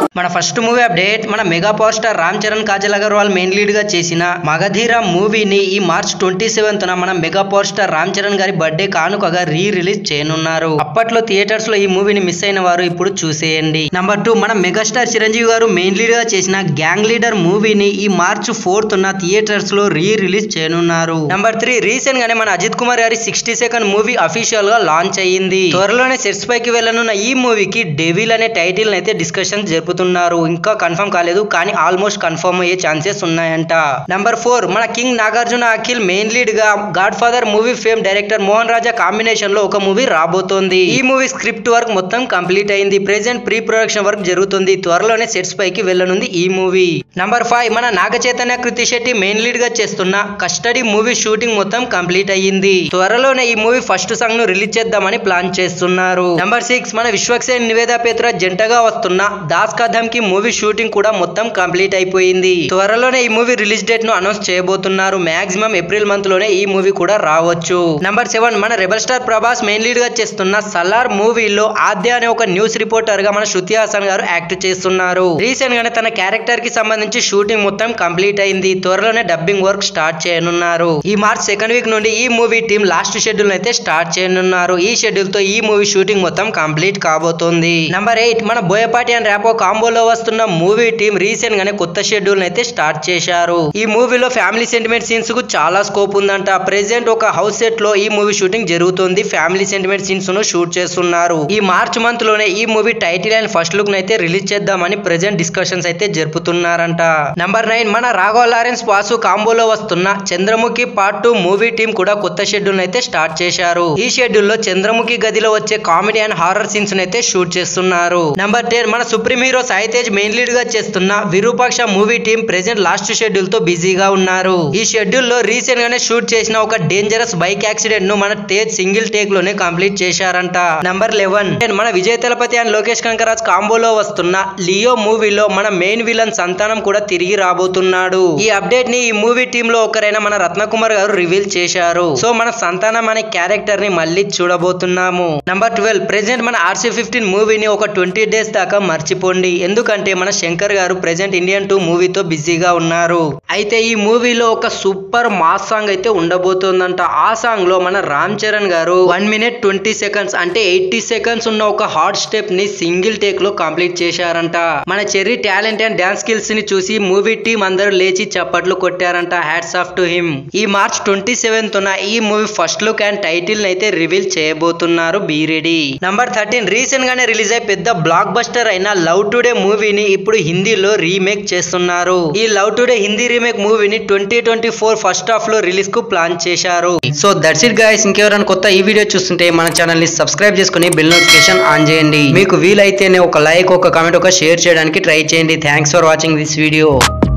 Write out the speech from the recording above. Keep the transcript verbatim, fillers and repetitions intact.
మన first movie update మన mega power star Ram Charan Kajal Aggarwal main lead గా చేసిన మగధీర మూవీని ఈ మార్చ్ ట్వంటీ సెవెంత్ న మన mega power star Ram Charan గారి బర్త్డే కానుకగా రీ రిలీజ్ చేయనున్నారు. అప్పట్లో థియేటర్స్ లో ఈ మూవీని మిస్ అయిన వారు ఇప్పుడు చూసేయండి. నంబర్ టూ మన మెగాస్టార్ చిరంజీవి గారు మెయిన్ లీడ్ గా చేసిన గ్యాంగ్ లీడర్ మూవీని ఈ మార్చ్ ఫోర్త్ న థియేటర్స్ లో రీ రిలీజ్ చేయనున్నారు. నంబర్ త్రీ రీసెంట్ గానే మన అజిత్ కుమార్ గారి సిక్స్టీ సెకండ్ మూవీ అఫీషియల్ గా లాంచ్ అయ్యింది. త్వరలోనే సెట్స్ పైకి వెళ్లనున్న ఈ మూవీకి డెవిల్ అనే టైటిల్ అయితే డిస్కషన్ జరుపుతున్నారు. ఇంకా కన్ఫర్మ్ కాలేదు కానీ ఆల్మోస్ట్ కన్ఫర్మ్ అయ్యే ఛాన్సెస్ ఉన్నాయంట. నంబర్ ఫోర్ మన king Nagarjuna Akhil main lead గా Godfather movie fame director Mohan Raja combination లో ఒక మూవీ రాబోతోంది. ఈ మూవీ స్క్రిప్ట్ వర్క్ మొత్తం కంప్లీట్ అయింది. ప్రెజెంట్ ప్రీ ప్రొడక్షన్ వర్క్ జరుగుతుంది. త్వరలోనే సెట్స్ పైకి వెళ్లనుంది ఈ మూవీ. నంబర్ ఫైవ్ మన నాగ చైతన్య కృతి శెట్టి మెయిన్ లీడ్ గా చేస్తున్న కస్టడీ మూవీ షూటింగ్ మొత్తం కంప్లీట్ అయ్యింది. త్వరలోనే ఈ మూవీ ఫస్ట్ సాంగ్ ను రిలీజ్ చేద్దామని ప్లాన్ చేస్తున్నారు. నంబర్ సిక్స్ మన విశ్వక్సేన్ నివేదా పేత్ర జంటగా వస్తున్న దాస్ కా ధమ్కి మూవీ షూటింగ్ కూడా మొత్తం కంప్లీట్ అయిపోయింది. త్వరలోనే ఈ మూవీ రిలీజ్ డేట్ ను అనౌన్స్ చేయబోతున్నారు. మాక్సిమం ఏప్రిల్ మంత్ లోనే ఈ మూవీ కూడా రావచ్చు. నంబర్ సెవెన్ మన rebel star Prabhas main lead గా చేస్తున్న సలార్ మూవీలో ఆద్య అనే ఒక న్యూస్ రిపోర్టర్ గా మన శృతి హాసన్ గారు యాక్ట్ చేస్తున్నారు. రీసెంట్ గానే తన క్యారెక్టర్ కి సంబంధించి షూటింగ్ మొత్తం కంప్లీట్ అయింది. త్వరలోనే డబ్బింగ్ వర్క్ స్టార్ట్ చేయనున్నారు. ఈ మార్చ్ సెకండ్ వీక్ నుండి ఈ మూవీ టీం లాస్ట్ షెడ్యూల్ అయితే స్టార్ట్ చేయనున్నారు. ఈ షెడ్యూల్ తో ఈ మూవీ షూటింగ్ మొత్తం కంప్లీట్ కాబోతోంది. నంబర్ ఎయిట్ మన బోయపాటి అండ్ రాపో కాంబోలో వస్తున్న మూవీ టీం రీసెంట్ గానే కొత్త షెడ్యూల్ అయితే స్టార్ట్ చేశారు. ఈ మూవీలో ఫ్యామిలీ సెంటిమెంట్ సీన్స్ కు చాలా స్కోప్ ఉందంట. ప్రెసెంట్ ఒక హౌస్ సెట్ లో ఈ మూవీ షూటింగ్ జరుగుతుంది. ఫ్యామిలీ సెంటిమెంట్ సీన్స్ ను షూట్ చేస్తున్నారు. ఈ మార్చ్ మంత్ లోనే ఈ movie title and first look అయితే రిలీజ్ చేద్దామని ప్రెసెంట్ డిస్కషన్స్ అయితే జరుపుతున్నారంట. నంబర్ నైన్ మన రాఘవ లారెన్స్ వాసు కాంబోలో వస్తున్న Chandramukhi part two movie team కూడా కొత్త షెడ్యూల్ అయితే స్టార్ట్ చేశారు. ఈ షెడ్యూల్ లో చంద్రముఖి గదిలో వచ్చే కామెడీ అండ్ హారర్ సీన్స్ అయితే షూట్ చేస్తున్నారు. నంబర్ టెన్ మన supreme hero Sai Tej main lead గా చేస్తున్న Virupaksha movie team present last schedule తో బిజీగా ఉన్నారు. ఈ షెడ్యూల్ లో రీసెంట్ గానే షూట్ చేసిన ఒక డేంజరస్ బైక్ యాక్సిడెంట్ ను మన తేజ్ సింగిల్ టేక్ లోనే కంప్లీట్ చేశారంట. నంబర్ లెవెన్ మన విజయ్ తలపతి అండ్ లోకేష్ కనకరాజ్ కాంబోలో వస్తున్న లియో మూవీలో మన మెయిన్ విలన్ సంతానం కూడా తిరిగి రాబోతున్నాడు. ఈ అప్డేట్ ని ఈ మూవీ టీమ్ లో ఒకరైన మన రత్నకుమార్ గారు రివీల్ చేశారు. సో మన సంతానం అనే క్యారెక్టర్ ని మళ్ళీ చూడబోతున్నాము. నంబర్ ట్వెల్వ్ ప్రెసెంట్ మన ఆర్సీ ఫిఫ్టీన్ మూవీని ఒక ట్వంటీ డేస్ దాకా మర్చిపోండి. ఎందుకంటే మన శంకర్ గారు ప్రెసెంట్ ఇండియన్ టూ మూవీతో బిజీగా ఉన్నారు. అయితే ఈ మూవీలో ఒక సూపర్ మాస్ సాంగ్ అయితే ఉండబోతోందంట. ఆ సాంగ్ లో మన రామ్ చరణ్ గారు వన్ మినిట్ ట్వంటీ సెకండ్స్ అంటే ఎయిటీ సెకండ్స్ ఉన్న ఒక హార్డ్ స్టెప్ ని సింగిల్ టేక్ లో కంప్లీట్ చేశారంట. మన Cherry talent and dance skills ని చూసి మూవీ టీం అందరూ లేచి చప్పట్లు కొట్టారంట. Hats off to him. ఈ మార్చ్ ట్వంటీ సెవెంత్ ఉన్న ఈ movie first look and title అయితే రివీల్ చేయబోతున్నారు. Be ready. Number thirteen recent గానే రిలీజ్ అయి పెద్ద బ్లాక్ బస్టర్ అయిన లవ్ టుడే మూవీని ఇప్పుడు హిందీలో రీమేక్ చేస్తున్నారు. ఈ లవ్ టుడే హిందీ రీమేక్ మూవీని twenty twenty four first half లో రిలీజ్ కు ప్లాన్ చేశారు. So that's it guys. ఇంకెవరైనా కొత్త ఈ వీడియో చూస్తుంటే మన ఛానల్ ని సబ్స్క్రైబ్ చేసుకుని బెల్ నోటిఫికేషన్ ఆన్ చేయండి. మీకు వీలైతేనే ఒక లైక్, ఒక కామెంట్, ఒక షేర్ చేయడానికి ట్రై చేయండి. Thanks for watching this video.